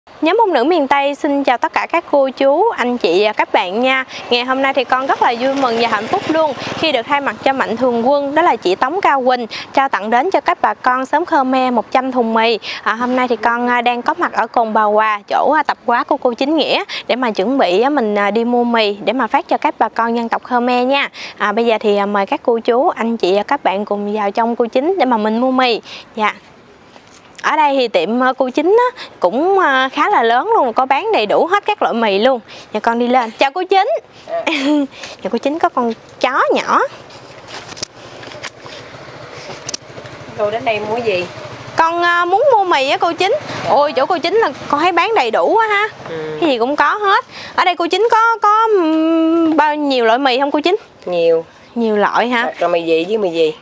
Nhóm phụ nữ miền Tây xin chào tất cả các cô chú, anh chị và các bạn nha. Ngày hôm nay thì con rất là vui mừng và hạnh phúc luôn khi được thay mặt cho Mạnh Thường Quân, đó là chị Tống Cao Quỳnh, trao tặng đến cho các bà con xóm Khmer 100 thùng mì. Hôm nay thì con đang có mặt ở Cồn Bà Hòa, chỗ tập hóa của cô Chính Nghĩa, để mà chuẩn bị mình đi mua mì để mà phát cho các bà con dân tộc Khmer nha. Bây giờ thì mời các cô chú, anh chị và các bạn cùng vào trong cô Chính để mà mình mua mì. Dạ. Ở đây thì tiệm cô Chính á, cũng khá là lớn luôn, có bán đầy đủ hết các loại mì luôn. Giờ con đi lên. Chào cô Chính. Giờ cô Chính có con chó nhỏ. Cô đến đây mua gì? Con muốn mua mì á cô Chính. Ôi chỗ cô Chính là con thấy bán đầy đủ quá ha. Cái gì cũng có hết. Ở đây cô Chính có bao nhiêu loại mì không cô Chính? Nhiều loại hả? Rồi mì gì với mì gì?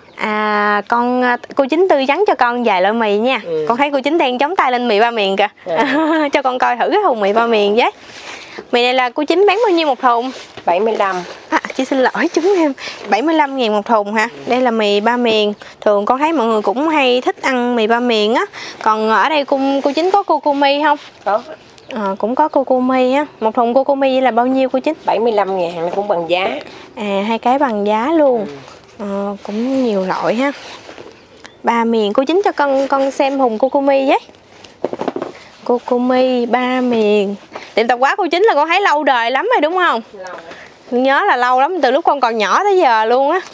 Cô Chính tư vấn cho con vài loại mì nha. Con thấy cô Chính đang chống tay lên mì ba miền kìa. Cho con coi thử cái thùng mì ba miền với. Mì này là cô Chính bán bao nhiêu một thùng? 75. Chị xin lỗi chúng em. 75.000 một thùng hả? Đây là mì ba miền. Thường con thấy mọi người cũng hay thích ăn mì ba miền á. Còn ở đây cô Chính có cô mi không? Có. Cũng có cô mi á. Một thùng cô mi là bao nhiêu cô Chính? 75.000 cũng bằng giá. Hai cái bằng giá luôn. Cũng nhiều loại ha. Ba miền. Cô Chính cho con xem thùng cô mi với. Cô mi ba miền. Tiệm tạp hóa cô Chính là con thấy lâu đời lắm rồi đúng không? Lâu. Nhớ là lâu lắm, từ lúc con còn nhỏ tới giờ luôn á.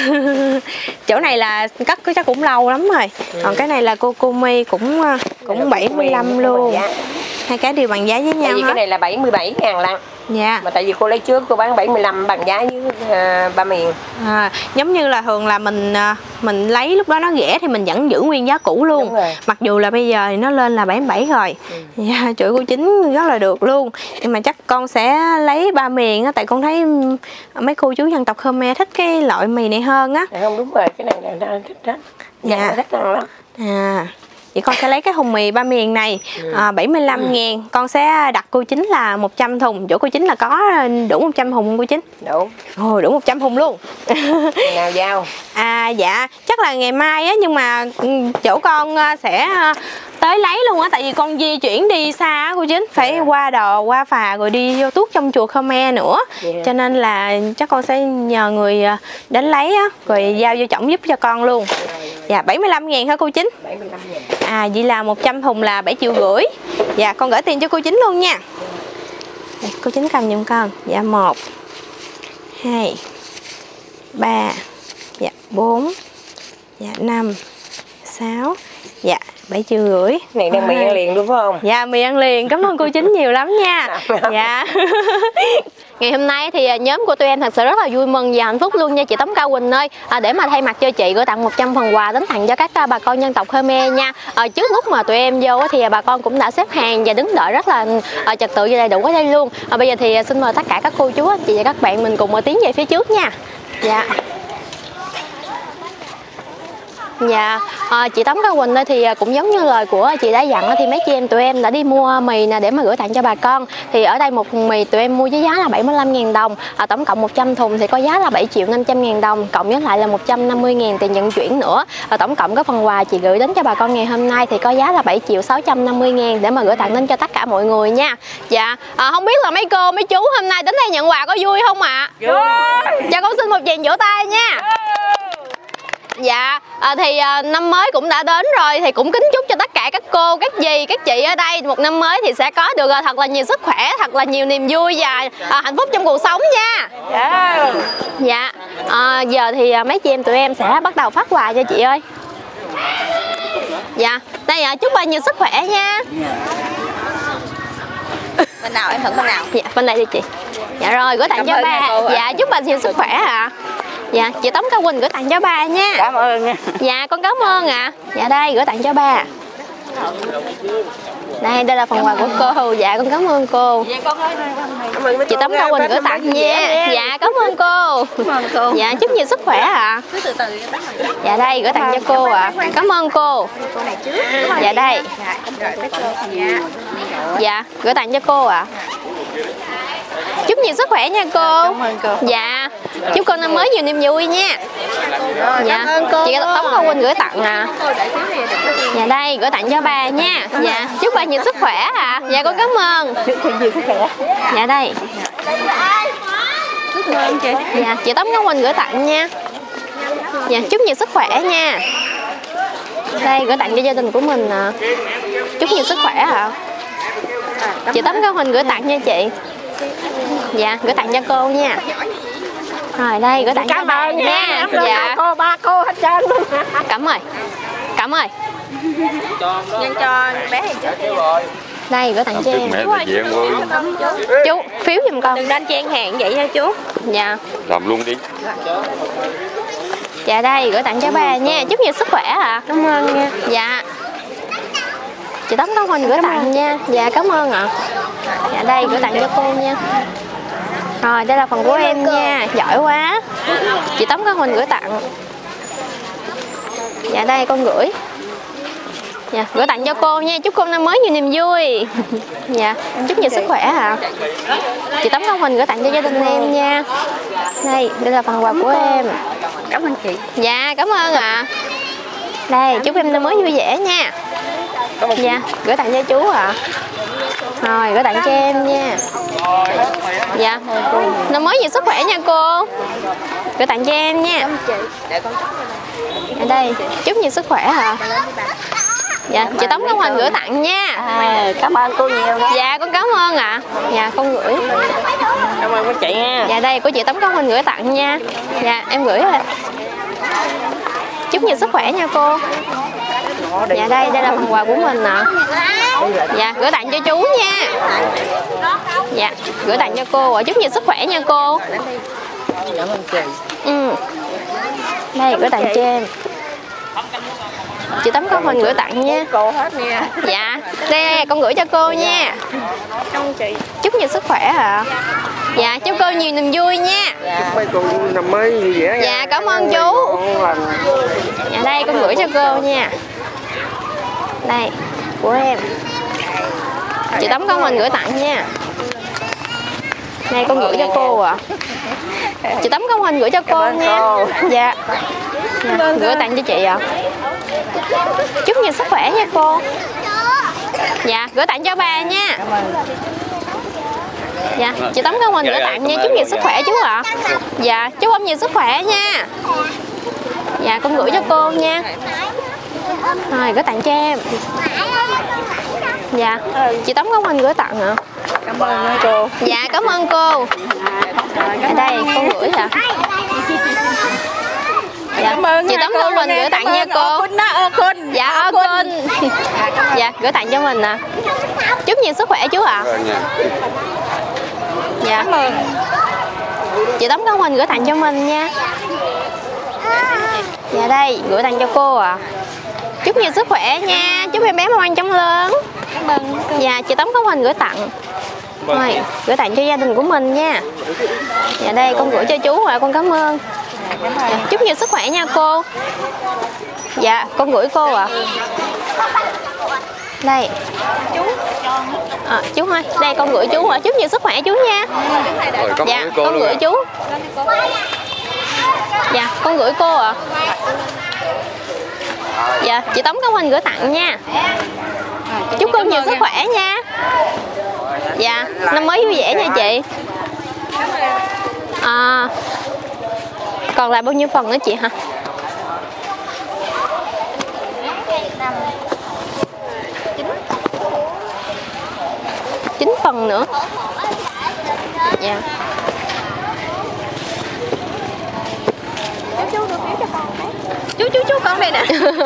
Chỗ này là cất chắc cũng lâu lắm rồi. Còn cái này là cô mi cũng 75 luôn. Hai cái đều bằng giá với nhau. Tại vì hết. cái này là 77.000 lận. Dạ. Mà tại vì cô lấy trước cô bán 75 bằng giá với ba miền. Giống như là thường là mình lấy lúc đó nó rẻ thì mình vẫn giữ nguyên giá cũ luôn. Mặc dù là bây giờ thì nó lên là 77 rồi. Dạ, chỗ cô Chính rất là được luôn. Nhưng mà chắc con sẽ lấy ba miền á, tại con thấy mấy cô chú dân tộc Khmer thích cái loại mì này hơn á. Không đúng rồi, cái này là thích đó. Dạ, thích ăn lắm. Vậy con sẽ lấy cái thùng mì ba miền này 75.000. Con sẽ đặt cô Chính là 100 thùng. Chỗ cô Chính là có đủ 100 thùng không cô Chính? Đủ. Đủ 100 thùng luôn. Ngày nào giao? Dạ chắc là ngày mai á, nhưng mà chỗ con sẽ tới lấy luôn á, tại vì con di chuyển đi xa á cô Chính, phải qua đò qua phà rồi đi vô tuốt trong chùa Khmer nữa. Cho nên là chắc con sẽ nhờ người đến lấy á, rồi giao vô chổng giúp cho con luôn. Dạ 75.000 hả cô Chính? 75.000. Vậy là 100 thùng là 7,5 triệu. Dạ con gửi tiền cho cô Chính luôn nha. Cô Chính cầm giùm con. Dạ 1 2 3 dạ 4 dạ 5 6 dạ 7,5 triệu. Này đang mì ăn liền đúng không? Dạ mì ăn liền, cảm ơn cô Chính nhiều lắm nha. Dạ. Ngày hôm nay thì nhóm của tụi em thật sự rất là vui mừng và hạnh phúc luôn nha chị Tống Cao Quỳnh ơi. Để mà thay mặt cho chị gửi tặng 100 phần quà đến tặng cho các bà con dân tộc Khmer nha. Trước lúc mà tụi em vô thì bà con cũng đã xếp hàng và đứng đợi rất là trật tự và đầy đủ ở đây luôn. Bây giờ thì xin mời tất cả các cô chú anh chị và các bạn mình cùng tiến về phía trước nha. Dạ. Dạ, chị Tống Cao Quỳnh ơi, thì cũng giống như lời của chị đã dặn thì mấy chị em tụi em đã đi mua mì nè để mà gửi tặng cho bà con. Thì ở đây một thùng mì tụi em mua với giá là 75.000 đồng. Tổng cộng 100 thùng thì có giá là 7.500.000 đồng, cộng với lại là 150.000 tiền vận chuyển nữa. Tổng cộng cái phần quà chị gửi đến cho bà con ngày hôm nay thì có giá là 7.650.000 để mà gửi tặng đến cho tất cả mọi người nha. Dạ, không biết là mấy cô mấy chú hôm nay đến đây nhận quà có vui không ạ? Vui. Cho con xin một tràng vỗ tay nha. Dạ, thì năm mới cũng đã đến rồi, thì cũng kính chúc cho tất cả các cô, các dì, các chị ở đây một năm mới thì sẽ có được thật là nhiều sức khỏe, thật là nhiều niềm vui và hạnh phúc trong cuộc sống nha. Dạ, giờ thì mấy chị em tụi em sẽ bắt đầu phát quà cho chị ơi. Dạ, đây chúc bà nhiều sức khỏe nha. Bên nào em thử bên nào? Dạ, bên đây đi chị. Dạ rồi, gửi tặng cho ba. Dạ, chúc bà nhiều sức khỏe ạ. Dạ, chị Tống Cao Quỳnh gửi tặng cho ba nha. Cảm ơn nha. Dạ, con cảm ơn ạ. Dạ đây, gửi tặng cho ba. Đây là phần quà của cô. Dạ, con cảm ơn cô. Chị Tống Cao Quỳnh gửi tặng nha. Dạ, cảm ơn cô. Dạ, chúc nhiều sức khỏe ạ. Dạ đây, gửi tặng cho cô ạ. Cảm ơn cô. Dạ đây. Dạ, gửi tặng cho cô ạ. Chúc nhiều sức khỏe nha cô. Cảm ơn cô. Dạ, chúc cô năm mới nhiều niềm vui nha. Dạ, cảm ơn cô. Chị Tống Cao Quỳnh gửi tặng. tặng à. Dạ đây gửi tặng cho bà nha. Dạ chúc bà nhiều sức khỏe ạ. Dạ con cảm ơn. Dạ đây. Cảm ơn chị. Dạ chị Tấm Công Quỳnh gửi tặng nha. Dạ chúc nhiều sức khỏe nha. Đây gửi tặng cho gia đình của mình nè. Chúc nhiều sức khỏe ạ. Chị Tấm Công Quỳnh gửi tặng nha chị. Dạ gửi tặng cho cô nha. Rồi đây gửi tặng cho bà nha. Dạ cô ba cô hết trơn luôn. cảm ơn. Cảm ơn. Nhân cho bé thì chứ. Đây gửi tặng cho em. Chú phiếu giùm con. Đừng nên chen hàng vậy nha chú. Dạ. Làm luôn đi. Dạ đây gửi tặng cho bà nha. Chúc nhiều sức khỏe ạ. Cảm ơn nha. Dạ. Chị Tấm Công Quỳnh gửi tặng nha. Dạ cảm ơn ạ. Dạ đây gửi tặng cho cô nha. Rồi đây là phần của em nha. Giỏi quá. Chị Tấm Công Quỳnh gửi tặng. Dạ đây con gửi. Dạ gửi tặng cho cô nha. Chúc cô năm mới nhiều niềm vui. Dạ chúc nhiều sức khỏe ạ. Chị Tấm Công Quỳnh gửi tặng cho gia đình em nha. Đây là phần quà của em. Cảm ơn chị. Dạ cảm ơn ạ. Đây chúc em năm mới vui vẻ nha. Dạ gửi tặng cho chú ạ. Rồi gửi tặng cho em nha. Dạ năm mới nhiều sức khỏe nha cô. Gửi tặng cho em nha. Ở đây chúc nhiều sức khỏe ạ. Dạ chị Tấm Công Quỳnh gửi tặng nha. Cảm ơn cô nhiều. Dạ con cảm ơn ạ. Dạ con gửi. Cảm ơn cô chị nha. Dạ đây của chị Tấm Công Quỳnh gửi tặng nha. Dạ em gửi rồi. Chúc nhiều sức khỏe nha cô. Dạ đây là phần quà của mình nè. Dạ gửi tặng cho chú nha. Dạ gửi tặng cho cô. Chúc nhiều sức khỏe nha cô. Cảm ơn chị. Đây gửi tặng cho em. Chị Tấm Công Quỳnh gửi tặng nha. Cô hết nha. Dạ đây con gửi cho cô nha. Cảm ơn chị. Chúc nhiều sức khỏe ạ. Dạ chúc cô nhiều niềm vui nha. Chúc mấy cô năm mới vui vẻ nha. Dạ cảm ơn chú. Dạ đây con gửi cho cô nha. Đây của em. Chị Tấm Công Quỳnh gửi tặng nha. Đây con gửi cho cô ạ. Chị Tấm Công Quỳnh gửi cho cô nha. Dạ. Gửi tặng cho chị ạ. Chúc nhiều sức khỏe nha cô. Dạ gửi tặng cho bà nha. Dạ chị Tấm Công Quỳnh gửi tặng nha. Chúc nhiều sức khỏe chú ạ. Dạ chúc ông nhiều sức khỏe nha. Dạ con gửi cho cô nha. Rồi gửi tặng cho em. Dạ chị Tấm Công Quỳnh gửi tặng ạ. Cảm ơn cô. Dạ cảm ơn cô. Ở đây con gửi ạ. Dạ chị Tấm Công Quỳnh gửi tặng nha cô. Dạ Quỳnh. Dạ gửi tặng cho mình nè. Chúc nhiều sức khỏe chú ạ. Dạ cảm ơn. Chị Tấm Công Quỳnh gửi tặng cho mình nha. Dạ đây gửi tặng cho cô ạ. Chúc nhiều sức khỏe nha. Chúc em bé ngoan chóng lớn. Dạ chị Tấm Công Quỳnh gửi tặng. Rồi gửi tặng cho gia đình của mình nha. Dạ đây con gửi cho chú ạ. Con cảm ơn. Dạ, chúc nhiều sức khỏe nha cô. Dạ con gửi cô ạ. Đây chú ơi, đây con gửi chú ạ. Chúc nhiều sức khỏe chú nha. Dạ con gửi chú. Dạ con gửi cô ạ. Dạ chị Tấm Công Quỳnh gửi tặng nha. Chúc cô nhiều sức khỏe nha. Dạ năm mới vui vẻ nha chị. Còn lại bao nhiêu phần nữa chị hả? 9 phần nữa. Dạ. Chú con đây nè.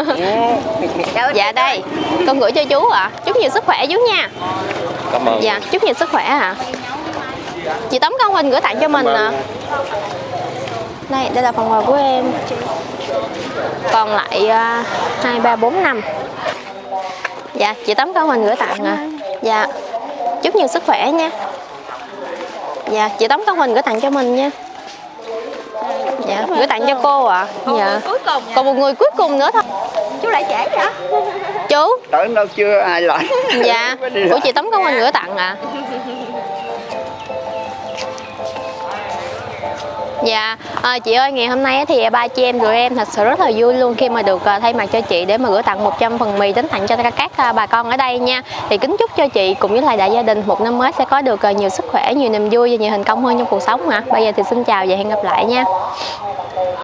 Dạ đây con gửi cho chú ạ. Chúc nhiều sức khỏe chú nha. Cảm ơn. Dạ chúc nhiều sức khỏe ạ. Chị Tấm Công Quỳnh gửi tặng cho mình nè. Đây là phần quà của em. Còn lại 2, 3, 4, 5. Dạ chị Tấm Công Quỳnh gửi tặng nè. Dạ chúc nhiều sức khỏe nha. Dạ chị Tấm Công Quỳnh gửi tặng cho mình nha. Dạ gửi tặng cho cô ạ. Dạ. Còn một người cuối cùng nữa thôi. Chú lại trễ hả? Chú. Tưởng đâu chưa ai lại. Dạ của chị Tấm Công Quỳnh gửi tặng ạ. Dạ, chị ơi, ngày hôm nay thì ba chị em tụi em thật sự rất là vui luôn khi mà được thay mặt cho chị để mà gửi tặng 100 phần mì đến tặng cho các bà con ở đây nha. Thì kính chúc cho chị cũng như là đại gia đình một năm mới sẽ có được nhiều sức khỏe, nhiều niềm vui và nhiều thành công hơn trong cuộc sống ạ. Bây giờ thì xin chào và hẹn gặp lại nha.